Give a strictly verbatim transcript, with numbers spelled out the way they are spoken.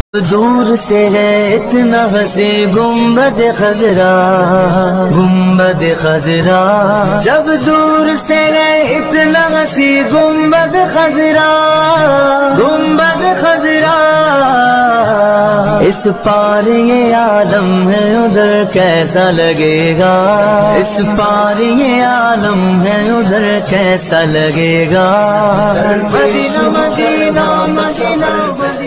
दूर से है इतना हंसी गुम्बद खजरा, गुम्बद खजरा। जब दूर से है इतना हंसी गुम्बद खजरा, गुम्बद खजरा। इस पार ये आलम है उधर कैसा लगेगा, इस पार ये आलम है उधर कैसा लगेगा। Medina Medina Medina